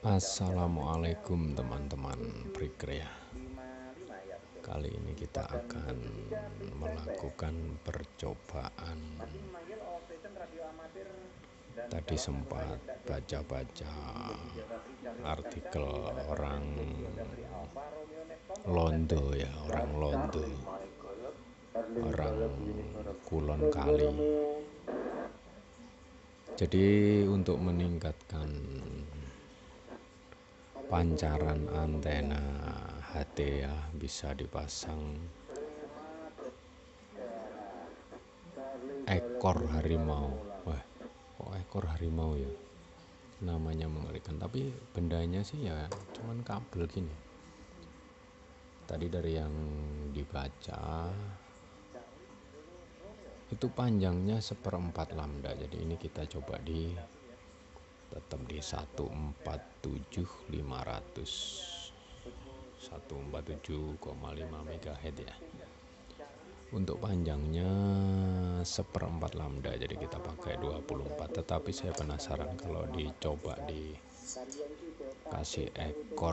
Assalamualaikum teman-teman Breaker ya. Kali ini kita akan melakukan percobaan. Tadi sempat baca-baca artikel orang Londo ya, orang Kulon Kali. Jadi untuk meningkatkan pancaran antena HT ya, bisa dipasang ekor harimau. Wah, kok ekor harimau ya, namanya mengerikan. Tapi bendanya sih ya cuman kabel gini. Tadi dari yang dibaca itu panjangnya 1/4 lambda. Jadi ini kita coba tetap di 147,5 MHz ya. Untuk panjangnya 1/4 lambda, jadi kita pakai 24. Tetapi saya penasaran kalau dicoba dikasih ekor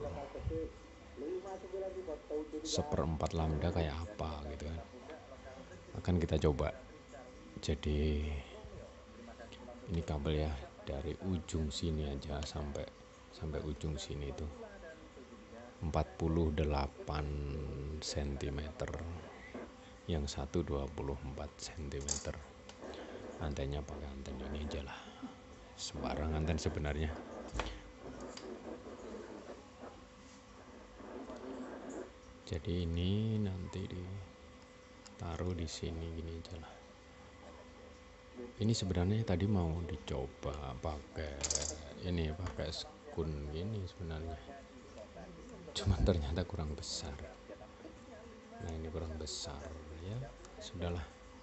1/4 lambda kayak apa gitu kan. Akan kita coba. Jadi ini kabel ya, dari ujung sini aja sampai ujung sini itu 48 cm, yang satu 24 cm. Antennya pakai anten ini aja lah, sembarang anten sebenarnya. Jadi ini nanti ditaruh di sini gini aja lah. Ini sebenarnya tadi mau dicoba pakai skun gini sebenarnya, cuman ternyata kurang besar. Nah ini kurang besar ya, sudahlah,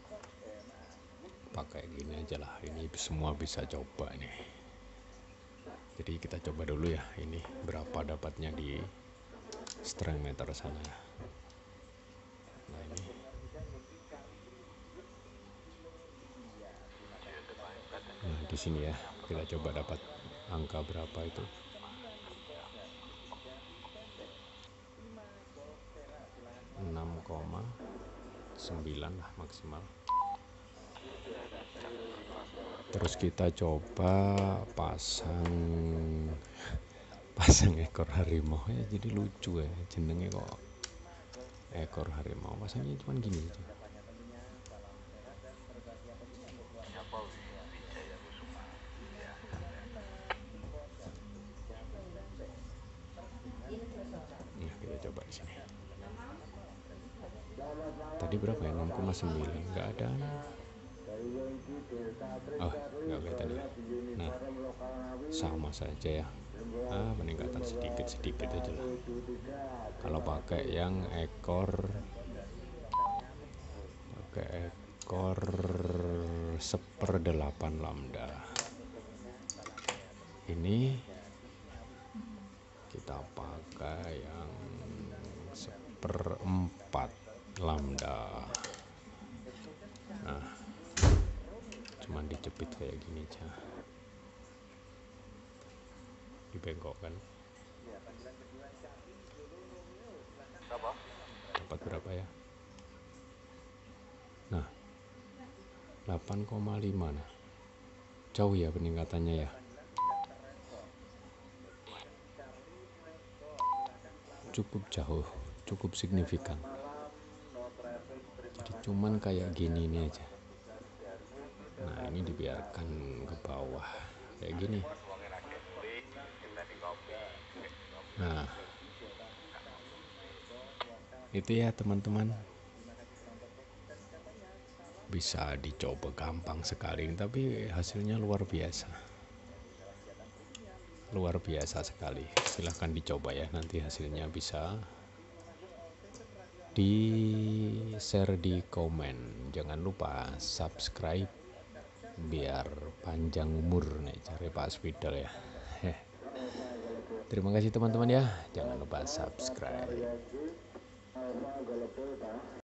pakai gini aja lah. Ini semua bisa coba nih. Jadi kita coba dulu ya, ini berapa dapatnya di strength meter sana. Nah ini di sini ya, kita coba dapat angka berapa itu. 6,9 lah maksimal. Terus kita coba pasang ekor harimau ya, jadi lucu ya jenenge kok ekor harimau. Pasangnya cuman gini aja. Nah, kita coba di sini. Tadi berapa ya? 6,9. Enggak ada. Oh, enggak kelihatan ya. Nah, sama saja ya. Peningkatan sedikit aja lah. Kalau pakai yang ekor 1/8 lambda. Ini kita pakai yang 1/4 lambda. Nah, cuman dijepit kayak gini aja, dibengkokkan. Dapat berapa ya? Nah, 8,5. Nah, jauh ya peningkatannya ya. Cukup jauh, cukup signifikan. Jadi cuman kayak gini ini aja. Nah ini dibiarkan ke bawah kayak gini. Nah itu ya teman-teman, bisa dicoba, gampang sekali, tapi hasilnya luar biasa sekali. Silahkan dicoba ya, nanti hasilnya bisa di share di komen. Jangan lupa subscribe biar panjang umur nih cari Pak Spidol ya. Terima kasih teman-teman ya, jangan lupa subscribe.